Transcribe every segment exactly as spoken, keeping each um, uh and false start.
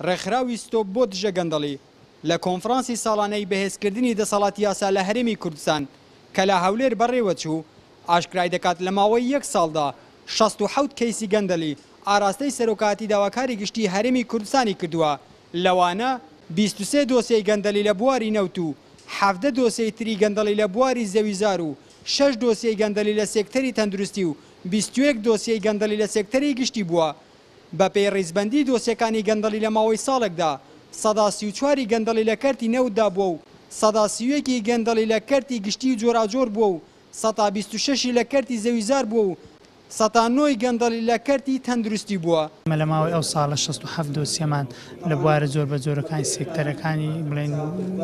ڕێکخراوی ستۆپ بۆ دژە گەندەڵی لە کۆنفرانسی ساڵانەی بەهێزکردنی دەسەڵاتی یاسا لە هەرێمی کوردستان کە لە هەولێر بەڕێوە چوو ئاشکرای دەکات لە ماوەی یەک ساڵدا شەست و حەوت کەیسی گەندەلی ئاراستەی سەرۆکاتی داواکاری گشتی هەرێمی کوردستانی کردووە لەوانە بیست و سێ دۆسیەی گەندەلی لە بواری نەوت و حەڤدە دۆسیەی تری گەندەلی لە بواری زەویزار و شەش دۆسیەی گەندەلی لە سێکتەری تەندروستی و بیست و یەک دۆسیەی گەندەلی لە سێکتەری گشتی بووە بە پێی ڕیزبەندی دۆسیەکانی گەندەلی لە ماوەی ساڵێکدا سەدا سی و چواری گەندەلی لە کەرتی نەوتدا بووە و سەدا سی و یەکی گەندەلی لە کەرتی گشتی و جۆراجۆر بووە و سەدا بیست و شەشی لە کەرتی زەویزار بووە و سەدا نۆی گەندەلی لە کەرتی تەندروستی بووە. لە ماوەی ئەو ساڵە شەست و حەوت دۆسیەمان لە بوارە زۆر بە جۆرەکانی سێکتەرەکانی بڵێن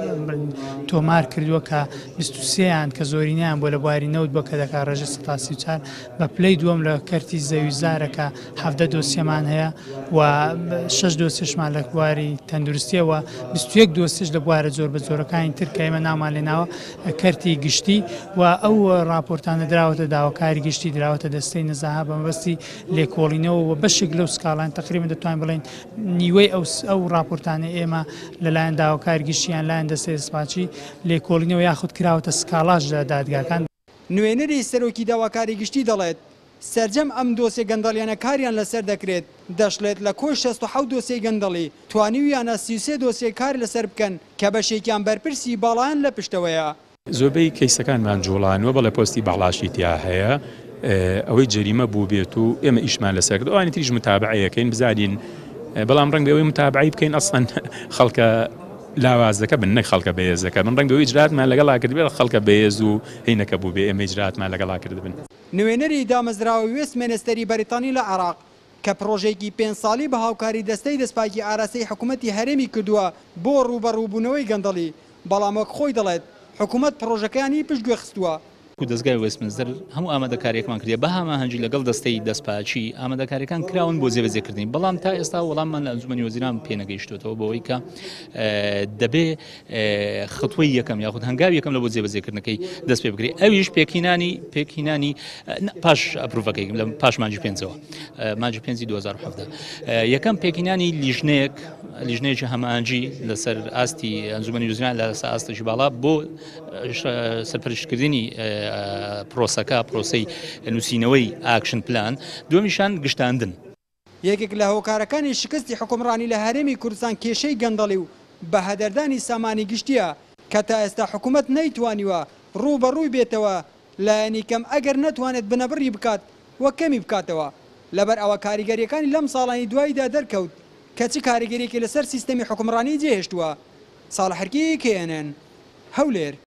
تۆمار کردووە کە بیست و سێیان کە زۆرینیان بۆ لە بواری نەوت بۆ کە دەکات ڕێژە سەدا سی و چوار بە پلەی دووەم لە کەرتی زەویزارەکە حەڤدە دۆسیەمان هەیە و شەش دۆسیشمان لە بواری تەندروستیەوە بیست و یەک دۆسیش لە بوارە زۆر بە جۆرەکانی تر کە ئێمە نامان لێناوە کەرتی گشتی و ئەو راپۆرتانە دراوەتە داواکاری گشتی دراوەتە دەستەی نەزاها بە مەبەستی لێکۆڵینەوە و بەشێک لەو سکاڵان تقریبا دەتوانین بڵێن نیوەی ئەو راپۆرتانە ئێمە لەلایەن داواکاری گشتیان لایەن دەستەی دەسپاچی لێکۆڵینەوە یاخود کراوەتە سکاڵاش لە دادگاکان. نوێنەری سەرۆکی داواکاری گشتی دەڵێت سەرجەم ئەم دۆسیە گەندەڵیانە کاریان لەسەر دەکرێت دەشڵێت لە کۆی شەست و حەوت دۆسیەی گەندەڵی توانیویانە سی و سێ دۆسیە کار لەسەر بکەن کە بەشێکیان بەرپرسی باڵایان لە پشتەوەیە. زۆربەی کەیسەکانمان جوڵانوە بەڵێ پۆستی باڵاشی تیا هەیە ئەوەی جەریمە بوو بێت و ئێمە ئیشمان لەسەر کرد ئەوانی تریش متابعەکەین بزانین بەڵام ڕەنگ بەوەی متابعی بکەین ئەسڵەن خەڵکە لاوازەکە بن نەک خەڵکە بەهێزەکە من ڕەنگ بەوەی ئیجراتمان لەگەڵا کرد بێت خەڵکە بەهێز و هینەکە بوو بێ ئێمە ئیجراتمان لەگەڵا کرد بن. نوێنەری دامەزراوەی وێستمێنستەری بەریتانی لە عێراق کە پرۆژێکی پێنج ساڵی بە هاوکاری دەستەی دەستپاکی ئاراستەی حکوومەتی هەرێمی کردووە بۆ ڕوبەڕووبوونەوەی گەندەڵی بەڵام وەک خۆی دەڵێت حکوومەت پرۆژەکانی پشتگوێ خستووە. دەستگای وێستمینستەر هەموو ئامادەکاریەکمان کردێ بە هەماهەنگی لەگەڵ دەستەی دەستپاچی ئامادەکاریەکان کراون بۆ جێبەجێکردنی بەڵام تا ئێستا وەڵاممان لە ئەنجومەنی وەزیران پێنەگەیشتوێتەوە بەوەی کە دەبێ خەتوەی یەکەم یاخود هەنگاوی یەکەم لە بۆ جێبەجێکردنەکەی دەست پێ بکرێت ئەویش پێکینانی پێکینانی پاش ئەپروڤەکەی لە پاش مانجی پێنجەوە مانجی پێنجی دوو هەزار و حەڤدە یەکەم پێکینانی لیژنەیەک لیژنەیەکی هەماهەنگی لەسەر ئاستی ئەنجومەنی وەزیران لەسەر ئاستێکی باڵا بۆ سەرپەرشتکردنی پرۆسەکە پرۆسەی نووسینەوەی ئاکشن پلان دووەمیشان گشتاندن. یەکێک لە هۆکارەکانی شکستی حکومڕانی لە هەرێمی کوردستان کێشەی گەندەڵی و بە هەدەردانی سامانی گشتیە کە تا ئێستا حکوومەت نەیتوانیوە ڕوو بە ڕووی بێتەوە لایەنی کەم ئەگەر نەتوانێت بنەبڕی بکات وە کەمی بکاتەوە لەبەر ئەوە کاریگەریەکانی لەم ساڵانی دواییدا دەرکەوت کە چ کاریگەریەکی لەسەر سیستەمی حکومڕانی جێهێشتووە. ساڵح حەرکی کێ ئێن ئێن هەولێر.